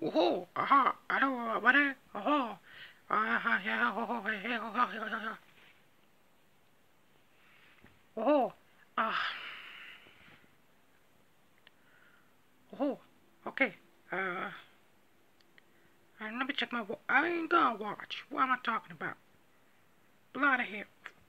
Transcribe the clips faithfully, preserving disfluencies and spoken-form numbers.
Oh, aha, hello, what? Oh, aha, yeah, oh, yeah, oh, yeah, yeah, yeah. Oh, ah, oh, okay. Uh, and let me check my. Wa I ain't gonna watch. What am I talking about? Blood here.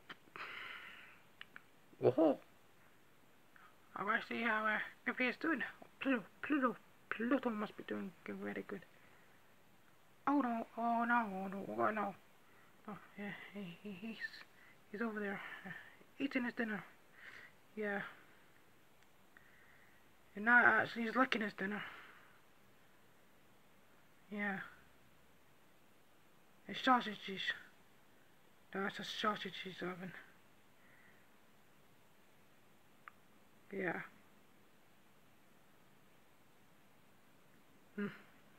Oh, I want to see how uh, if he's doing. Pluto, Pluto, Pluto must be doing very good. Oh no, oh no, oh no, oh no. Oh, yeah, he, he, he's he's over there uh, eating his dinner. Yeah, and not actually he's licking his dinner. Yeah, it's sausages. That's a sausages oven. Yeah. Mm.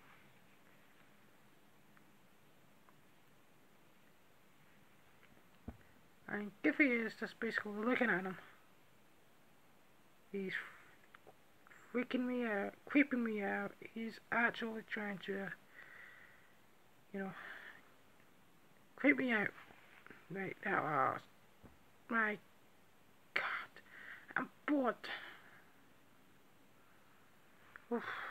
And Giffy is just basically looking at him. He's freaking me out, creeping me out. He's actually trying to, uh, you know, creep me out right now. Oh, my God, I'm bored. Oof.